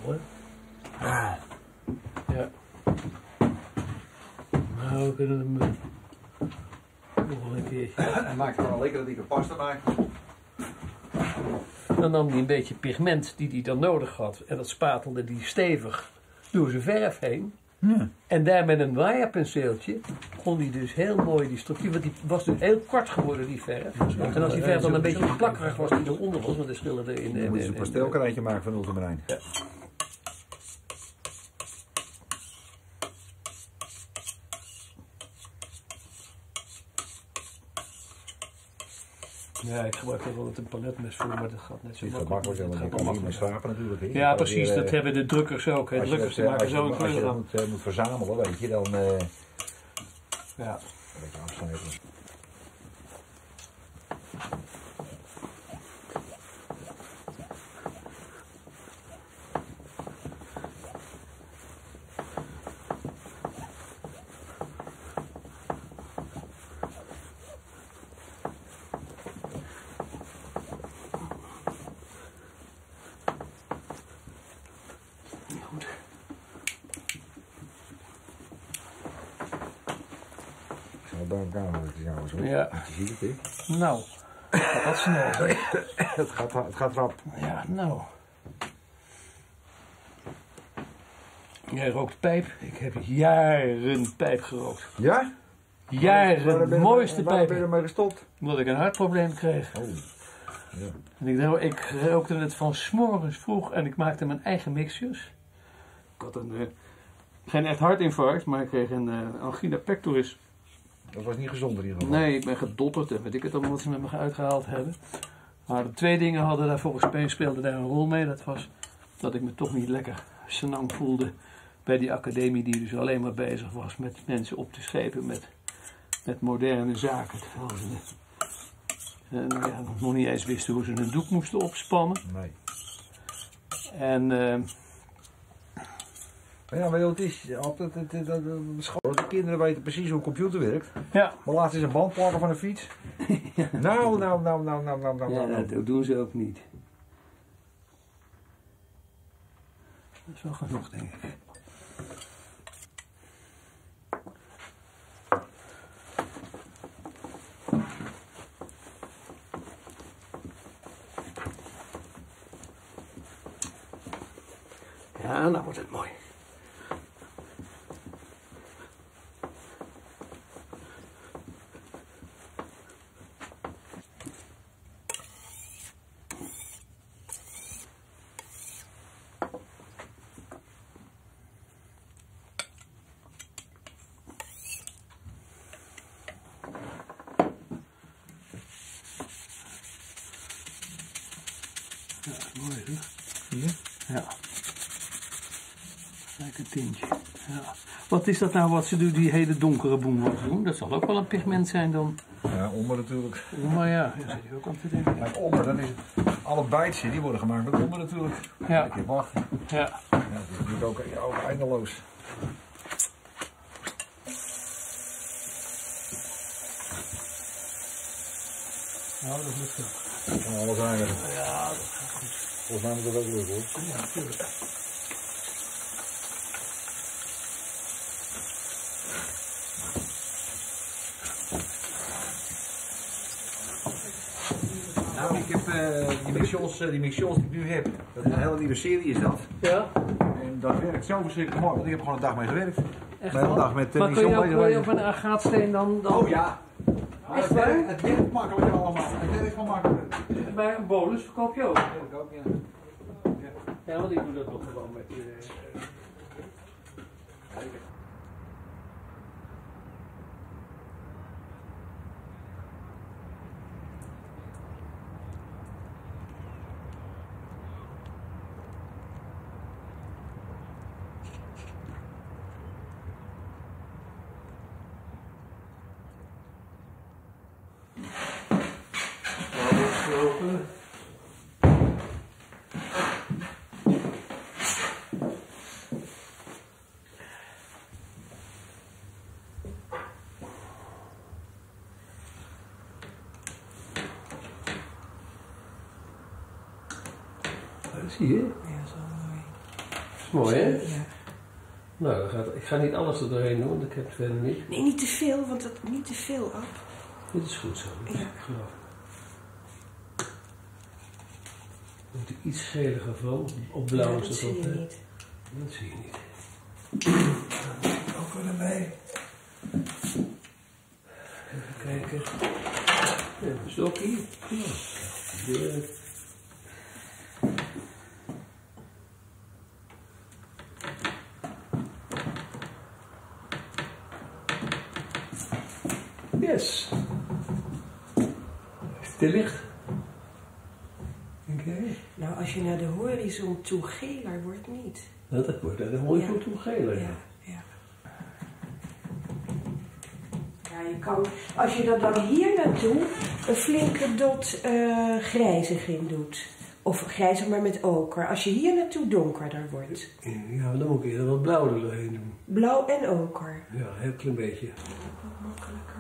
hoor. Ja. Nou, we kunnen hem nog wel een keertje. Hij maakt gewoon een lekkere dikke pasta bij. Dan nam hij een beetje pigment die hij dan nodig had. En dat spatelde hij stevig door zijn verf heen. Ja. En daar met een waaier-penseeltje kon hij dus heel mooi die structuur. Want die was dus heel kort geworden, die verf. En als die verf dan een beetje plakkerig was, die eronder was. Want er schilderde in. Dan moet je een pastelkarijtje maken van ultramarijn. Ja. Ja, ik gebruik er wel met een paletmes voor, maar dat gaat net zo Dat makkelijk, want je kan niet meer schrapen natuurlijk. Hè. Ja, precies, dat hebben de drukkers ook. Hè. Drukkers die maken zo een kleur aan. Als je moet verzamelen, weet je, dan... Ja. Een beetje afsnijden. Bij elkaar houden te jou zo. Ja. Je ziet het, hè? Nou, wat snel. Het gaat rap. Ja, nou. Jij rookt pijp. Ik heb jaren pijp gerookt. Ja? Jaren, de mooiste Waar ben je pijp. ermee gestopt? Omdat ik een hartprobleem kreeg. Oh. Ja. En ik rookte het van 's morgens vroeg en ik maakte mijn eigen mixjes. Ik had geen echt hartinfarct, maar ik kreeg een angina pectoris. Dat was niet gezond in ieder geval. Nee, ik ben gedotterd en weet ik het allemaal wat ze met me uitgehaald hebben. Maar de twee dingen hadden daar volgens mij speelden daar een rol mee. Dat was dat ik me toch niet lekker senang voelde bij die academie die dus alleen maar bezig was met mensen op te schepen met moderne zaken. Terwijl ze nog niet eens wisten hoe ze een doek moesten opspannen. Nee. En Ja, maar het is altijd de kinderen weten precies hoe een computer werkt. ja. Maar laatst is een band plakken van een fiets. Ja. Nou. Ja, dat doen ze ook niet. Dat is wel genoeg, denk ik. Ja, nou wordt het mooi. Ja, mooi hè? Hier? Ja. Kijk een tintje. Ja. Wat is dat nou wat ze doen, die hele donkere boemels doen? Dat zal ook wel een pigment zijn dan. Ja, onder natuurlijk. Maar ja, daar zit je ook aan te denken. Kijk, onder, dan is het. Alle bijtjes die worden gemaakt met onder natuurlijk. Ja. Een keer wachten. Ja. Ja, dat is natuurlijk ook eindeloos. Nou, dat lukt ook. Dat kan alles eindigen. Ja, dat gaat goed. Volgens mij moet dat ook lukken hoor. Ja, natuurlijk. Nou, ik heb die mixtions die ik nu heb, dat is een hele nieuwe serie is dat. Ja? En dat werkt zo verschrikkelijk mooi, want ik heb er gewoon een dag mee gewerkt. Echt De hele wel? dag met Maar kun je ook met een agaatsteen dan... Oh ja. Maar Echt waar? het werkt makkelijk allemaal. Het werkt gewoon makkelijk. Bij een bolus verkoop je ook? Dat werkt ook, ja. Ja, want ik doe dat toch gewoon met... Zie je? Ja, zo mooi. Mooi, hè? Ja. Nou, ik ga niet alles er doorheen doen, want ik heb het verder niet. Nee, niet te veel, want dat niet te veel af. Dit is goed zo. Ja. Ik geloof. Er moet er iets geliger van. Op blauw is dat dat zie ook, je hè? niet. Dat zie je niet. Ook weer erbij. Even kijken. Ja, een stokje. Ja. Deur. Yes. Is het te licht? Oké. Nou, als je naar de horizon toe geler wordt, niet. Dat wordt er een mooi goed toe geler. Ja, ja. Ja, je kan, als je dan hier naartoe een flinke dot grijziging doet. Of grijzig maar met oker. Als je hier naartoe donkerder wordt. Ja, dan moet ik eerder wat blauw er doorheen doen. Blauw en oker. Ja, een heel klein beetje. Wat makkelijker.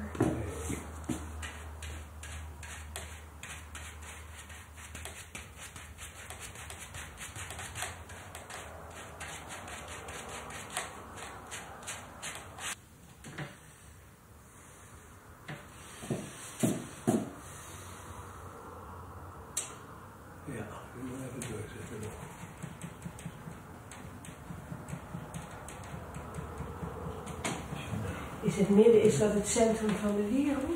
Ja, ik moet even doorzetten nog. Is het midden, is dat het centrum van de wereld?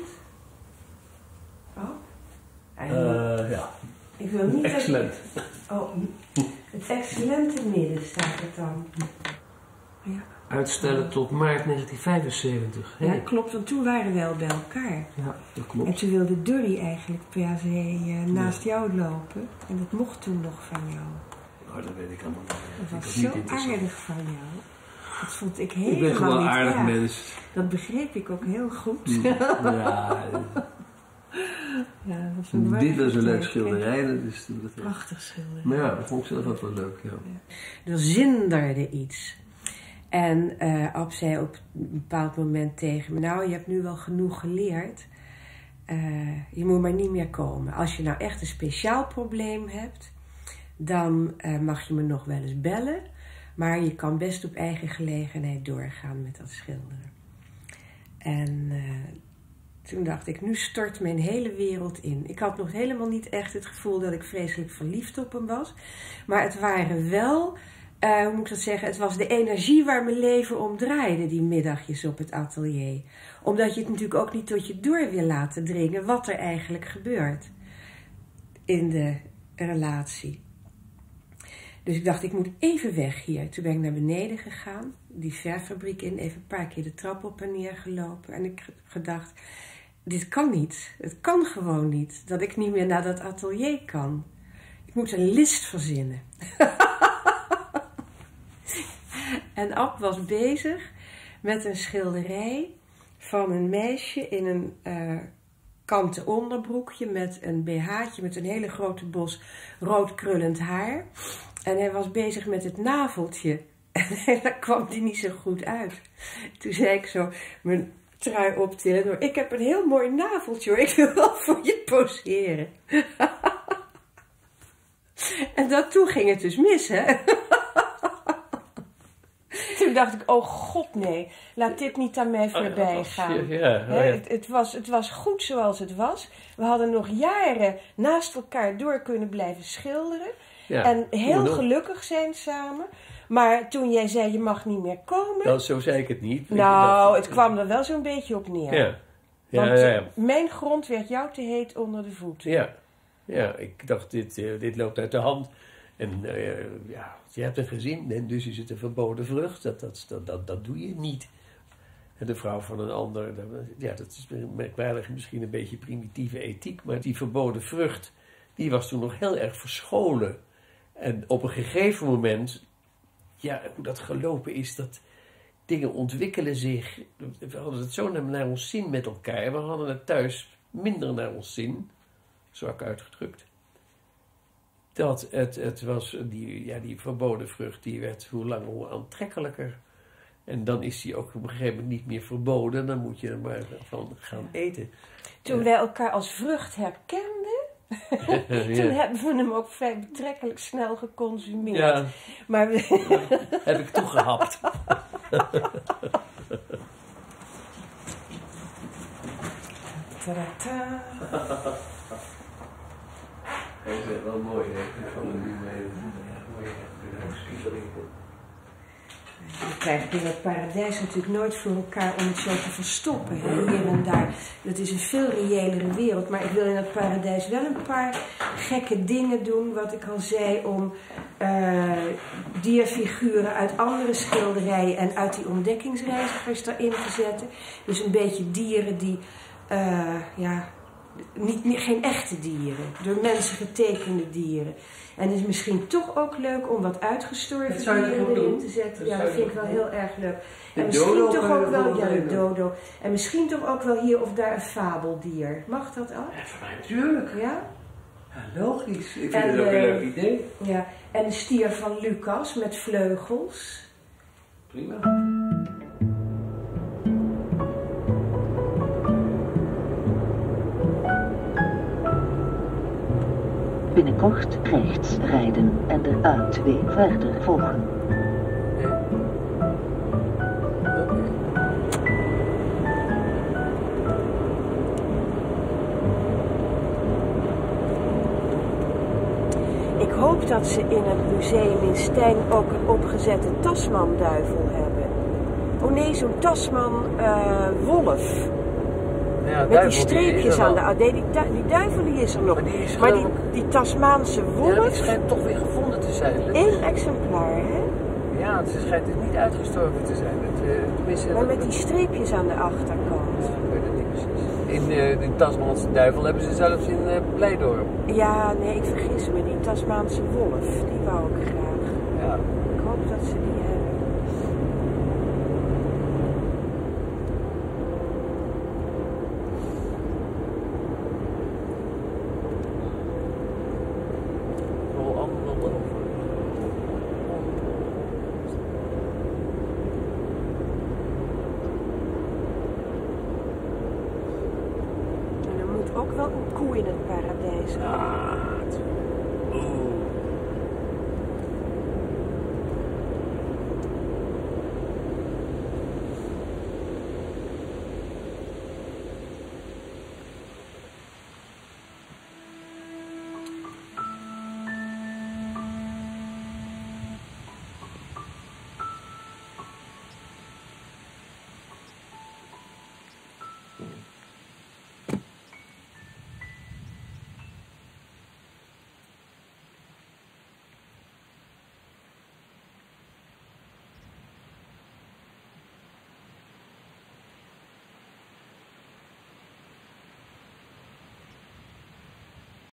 Oh? Ja. Ik wil niet Excellent. Oh, het excellente midden staat het dan. Ja. Uitstellen tot maart 1975. Ja, klopt, want toen waren we wel bij elkaar. Ja, dat En klopt. toen wilde Durry eigenlijk per se naast jou lopen. En dat mocht toen nog van jou. Nou, dat weet ik allemaal niet. Dat vind was ik zo niet interessant. aardig van jou. Dat vond ik helemaal Ik ben gewoon een niet aardig erg. mens. Dat begreep ik ook heel goed. Ja, Ja, dat was een dit was een leuk tijd. schilderij. Dat is, Prachtig schilderij. maar ja, dat vond ik zelf ook wel leuk. Ja. Er zinderde iets. En Ab zei op een bepaald moment tegen me: nou, je hebt nu wel genoeg geleerd. Je moet maar niet meer komen. Als je nou echt een speciaal probleem hebt, dan mag je me nog wel eens bellen. Maar je kan best op eigen gelegenheid doorgaan met dat schilderen. En toen dacht ik, nu stort mijn hele wereld in. Ik had nog helemaal niet echt het gevoel dat ik vreselijk verliefd op hem was. Maar het waren wel, hoe moet ik dat zeggen, het was de energie waar mijn leven om draaide, die middagjes op het atelier. Omdat je het natuurlijk ook niet tot je door wil laten dringen wat er eigenlijk gebeurt in de relatie. Dus ik dacht, ik moet even weg hier. Toen ben ik naar beneden gegaan, die verfabriek in, even een paar keer de trap op en neer gelopen. En ik gedacht, dit kan niet. Het kan gewoon niet. Dat ik niet meer naar dat atelier kan. Ik moet een list verzinnen. En Ab was bezig met een schilderij van een meisje in een kanten onderbroekje met een BH'tje met een hele grote bos rood krullend haar. En hij was bezig met het naveltje. En daar kwam die niet zo goed uit. Toen zei ik zo mijn trui optillen door: ik heb een heel mooi naveltje hoor, ik wil wel voor je poseren. En toen ging het dus mis, hè. Toen dacht ik, oh god nee, laat dit niet aan mij voorbij gaan. Het was goed zoals het was. We hadden nog jaren naast elkaar door kunnen blijven schilderen. Ja, en heel gelukkig zijn samen. Maar toen jij zei, je mag niet meer komen. Zo zei ik het niet. Nou, het kwam er wel zo'n beetje op neer. Ja. Want mijn grond werd jou te heet onder de voeten. Ja, ik dacht, dit loopt uit de hand. En je hebt een gezin en dus is het een verboden vrucht. Dat doe je niet. En de vrouw van een ander, dat is merkwaardig, misschien een beetje primitieve ethiek. Maar die verboden vrucht, die was toen nog heel erg verscholen. En op een gegeven moment, hoe dat gelopen is, dat dingen ontwikkelen zich. We hadden het zo naar ons zin met elkaar. We hadden het thuis minder naar ons zin, zwak uitgedrukt. Dat het was, die verboden vrucht, die werd hoe langer hoe aantrekkelijker. En dan is die ook op een gegeven moment niet meer verboden. Dan moet je er maar van gaan eten. Toen wij elkaar als vrucht herkenden, Toen hebben we hem ook vrij betrekkelijk snel geconsumeerd. Ja, Maar heb ik toegehapt. Tada. Dat is wel mooi, hè? Ik vond het niet mee. Je krijgt in het paradijs natuurlijk nooit voor elkaar om het zo te verstoppen. Hè? Hier en daar. Dat is een veel reëlere wereld. Maar ik wil in het paradijs wel een paar gekke dingen doen. Wat ik al zei, om dierfiguren uit andere schilderijen en uit die ontdekkingsreizigers erin te zetten. Dus een beetje dieren die, geen echte dieren. Door mensen getekende dieren. En het is misschien toch ook leuk om wat uitgestorven dieren erin te zetten. Ja, dat vind ik wel heel erg leuk. En misschien toch ook wel, de dodo. En misschien toch ook wel hier of daar een fabeldier. Mag dat ook? Ja, voor mij natuurlijk. Ja? Ja, logisch. Ik vind het ook een leuk idee. Ja, en de stier van Lucas met vleugels. Prima. Binnenkort rechts rijden en de A2 verder volgen. Ik hoop dat ze in het museum in Stijn ook een opgezette Tasmanduivel hebben. Oh nee, zo'n Tasman-wolf. Ja, met die streepjes aan de... Nee, die duivel die is er nog. Maar die Tasmaanse wolf... Ja, die schijnt toch weer gevonden te zijn. Eén exemplaar, hè? Ja, het schijnt dus niet uitgestorven te zijn. Maar met die streepjes aan de achterkant. Ik weet het niet precies. In Tasmanse duivel hebben ze zelfs in Blijdorp. Ja, nee, ik vergis me. Die Tasmaanse wolf, die wou ik graag. Ja. Ik hoop dat ze die hebben. Ook wel een koe in het paradijs. Ja,